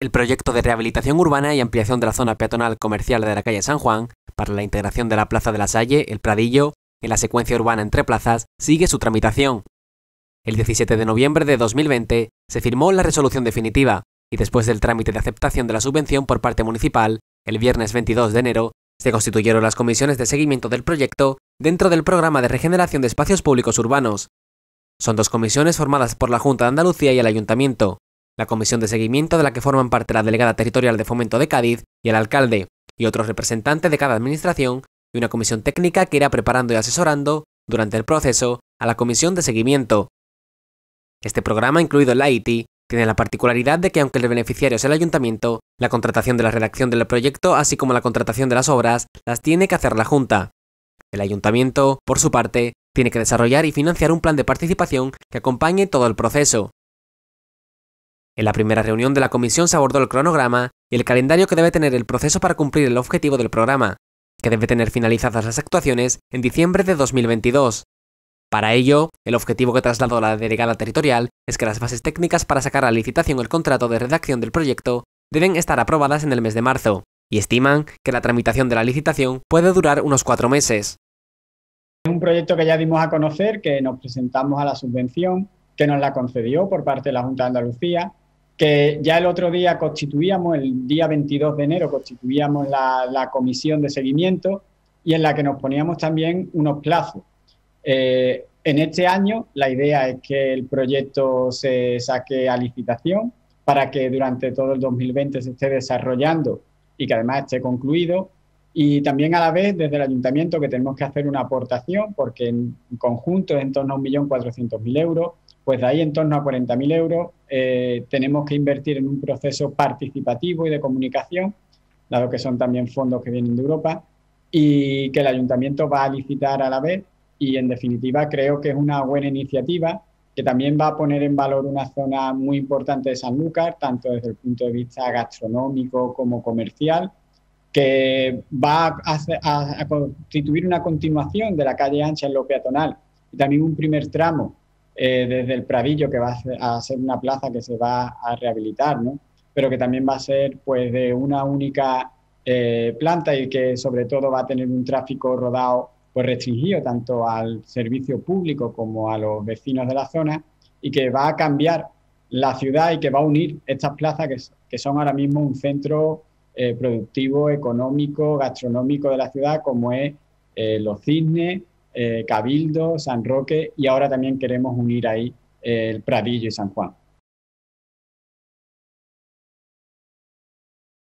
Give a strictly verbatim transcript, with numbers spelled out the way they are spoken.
El proyecto de rehabilitación urbana y ampliación de la zona peatonal comercial de la calle San Juan, para la integración de la Plaza de la Salle, el Pradillo, en la secuencia urbana entre plazas, sigue su tramitación. El diecisiete de noviembre de dos mil veinte se firmó la resolución definitiva y después del trámite de aceptación de la subvención por parte municipal, el viernes veintidós de enero, se constituyeron las comisiones de seguimiento del proyecto dentro del programa de regeneración de espacios públicos urbanos. Son dos comisiones formadas por la Junta de Andalucía y el Ayuntamiento. La comisión de seguimiento, de la que forman parte la delegada territorial de Fomento de Cádiz y el alcalde, y otros representantes de cada administración, y una comisión técnica que irá preparando y asesorando, durante el proceso, a la comisión de seguimiento. Este programa, incluido en la I T I, tiene la particularidad de que aunque el beneficiario es el ayuntamiento, la contratación de la redacción del proyecto, así como la contratación de las obras, las tiene que hacer la Junta. El ayuntamiento, por su parte, tiene que desarrollar y financiar un plan de participación que acompañe todo el proceso. En la primera reunión de la comisión se abordó el cronograma y el calendario que debe tener el proceso para cumplir el objetivo del programa, que debe tener finalizadas las actuaciones en diciembre de dos mil veintidós. Para ello, el objetivo que trasladó la delegada territorial es que las bases técnicas para sacar a licitación el contrato de redacción del proyecto deben estar aprobadas en el mes de marzo, y estiman que la tramitación de la licitación puede durar unos cuatro meses. Es un proyecto que ya dimos a conocer, que nos presentamos a la subvención, que nos la concedió por parte de la Junta de Andalucía, que ya el otro día constituíamos, el día veintidós de enero, constituíamos la, la comisión de seguimiento y en la que nos poníamos también unos plazos. Eh, en este año la idea es que el proyecto se saque a licitación para que durante todo el dos mil veinte se esté desarrollando y que además esté concluido. Y también a la vez desde el ayuntamiento que tenemos que hacer una aportación porque en conjunto es en torno a un millón cuatrocientos mil euros, pues de ahí en torno a cuarenta mil euros eh, tenemos que invertir en un proceso participativo y de comunicación, dado que son también fondos que vienen de Europa, y que el ayuntamiento va a licitar a la vez y en definitiva creo que es una buena iniciativa que también va a poner en valor una zona muy importante de Sanlúcar, tanto desde el punto de vista gastronómico como comercial, que va a, a, a constituir una continuación de la calle ancha en lo peatonal y también un primer tramo eh, desde el Pradillo que va a ser, a ser una plaza que se va a rehabilitar, ¿no? Pero que también va a ser pues de una única eh, planta y que sobre todo va a tener un tráfico rodado pues restringido tanto al servicio público como a los vecinos de la zona y que va a cambiar la ciudad y que va a unir estas plazas que, que son ahora mismo un centro Eh, productivo, económico, gastronómico de la ciudad, como es eh, Los Cisnes, eh, Cabildo, San Roque y ahora también queremos unir ahí eh, el Pradillo y San Juan.